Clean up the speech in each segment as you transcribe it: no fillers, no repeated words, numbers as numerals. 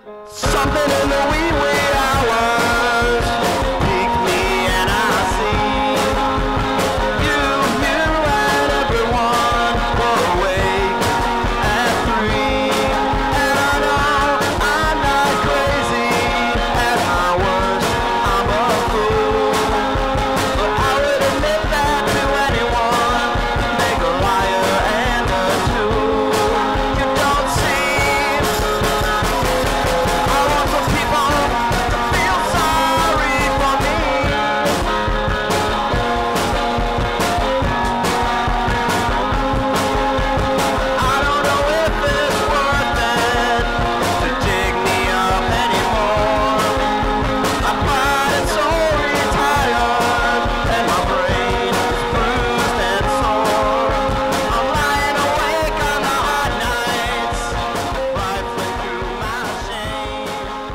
Something in the wee wee hours pique me and I see you and everyone were awake at 3. And I know I'm not crazy, at my worst I'm a fool, but I would admit that to anyone, make a liar and a tool. You don't see, I want for people to feel sorry for me. I don't know if it's worth it to dig me up anymore. My body's so retired and my brain is bruised and sore. I'm lying awake on the hot nights, rifling through my shame.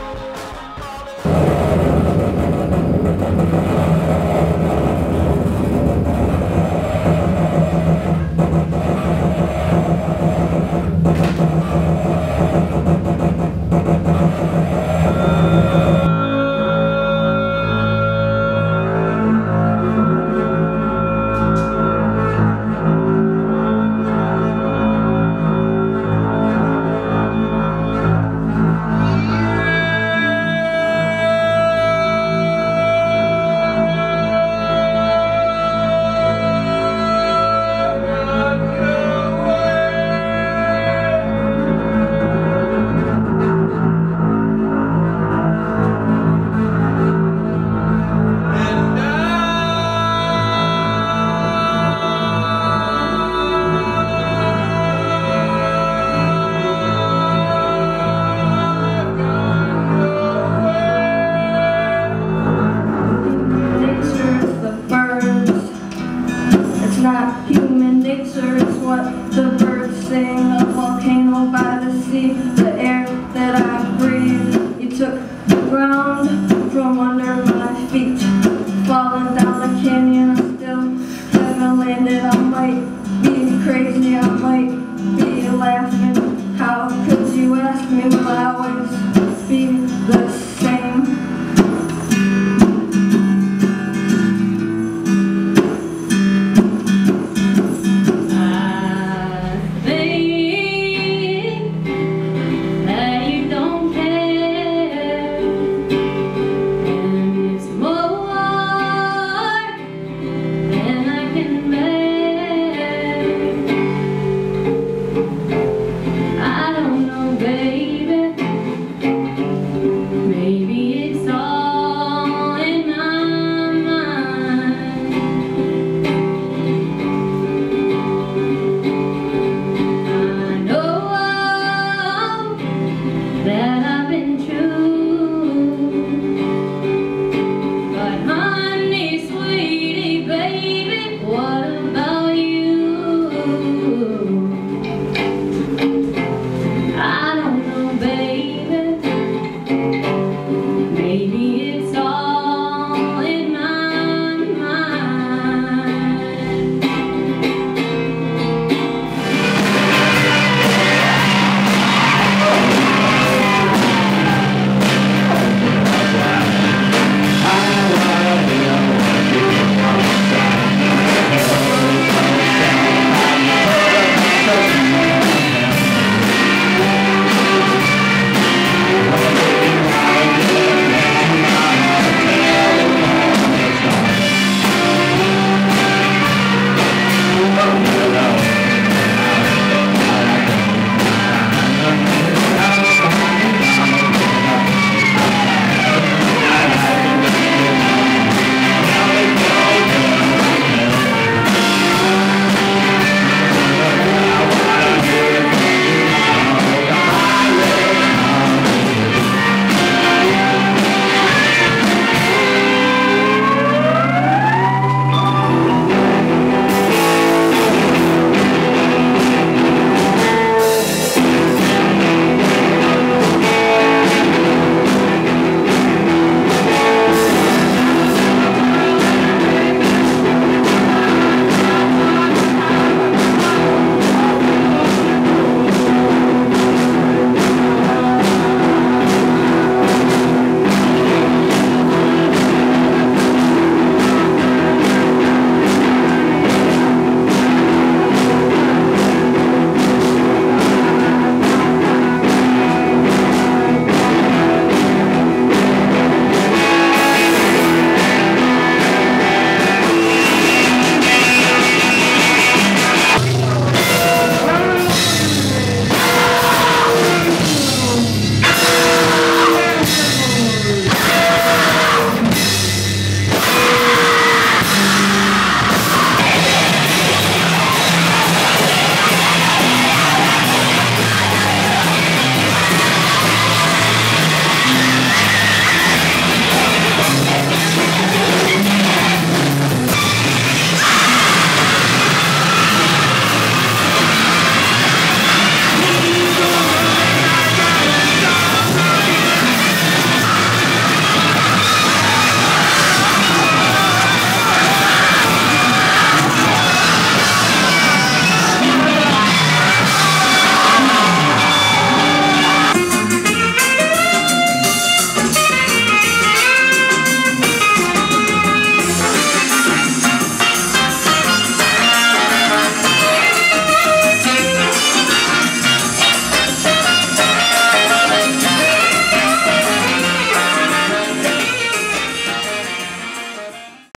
It's not human nature, it's what the birds sing. A volcano by the sea, the air that I breathe. You took the ground from under my feet, falling down a canyon. I still haven't landed. I might be crazy, I might be laughing. How could you ask me what I would